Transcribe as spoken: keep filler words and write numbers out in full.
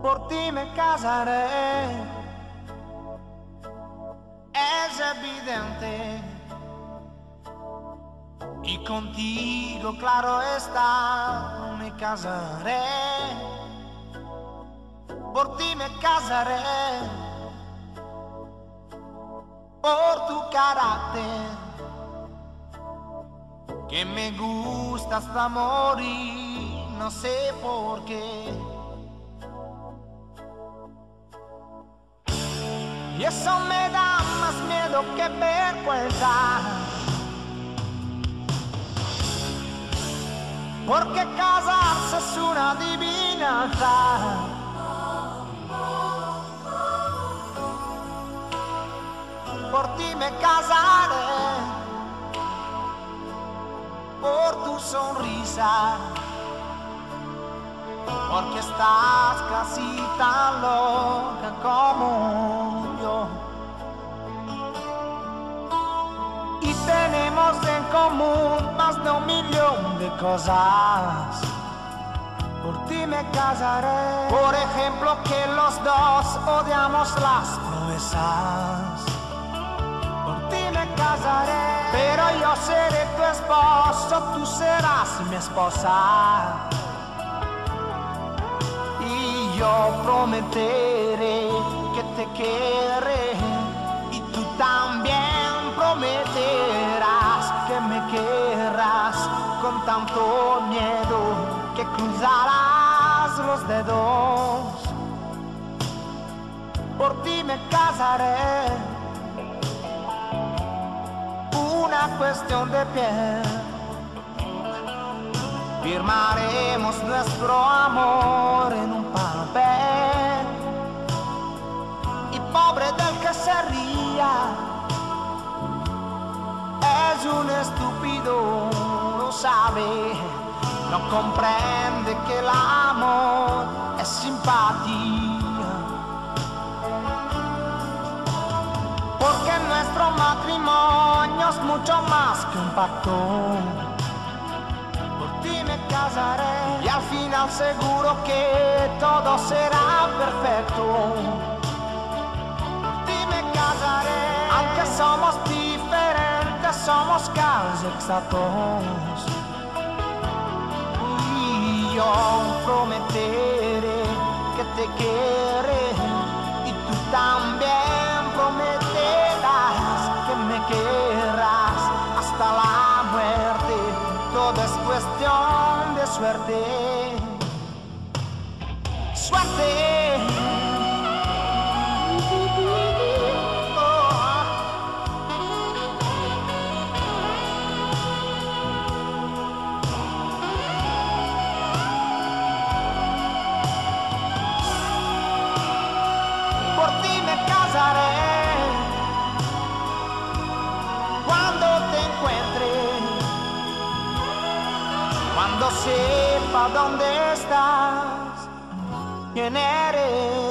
por ti me casaré, es evidente, y contigo, claro está, me casaré, por ti me casaré, por tu carácter, que me gusta hasta morir, no sé por qué. Y eso me da más miedo que vergüenza, porque casarse es una adivinanza. Por ti me casaré, por tu sonrisa, porque estás casi tan loca como yo. Y tenemos en común más de un millón de cosas. Por ti me casaré. Por ejemplo, que los dos odiamos las promesas. Por ti me casaré. Pero yo seré tu esposo, tú serás mi esposa. Y yo prometeré que te querré, y tú también prometerás que me querrás con tanto miedo que cruzarás los dedos. Por ti me casaré, una cuestión de piel. Firmaremos nuestro amor en un papel, y pobre del que se ría, es un estúpido, lo sabe, no comprende que el amor es simpatía. Porque nuestro matrimonio es mucho más que un pacto. Y al final seguro que todo será perfecto. Por ti me casaré, aunque somos diferentes, somos casi exactos. Y yo prometeré que te querré, y tú también prometerás que me querrás hasta la muerte. Todo es cuestión de suerte, suerte. Oh. Por ti me casaré, cuando te encuentre, cuando sepa dónde estás, quién eres.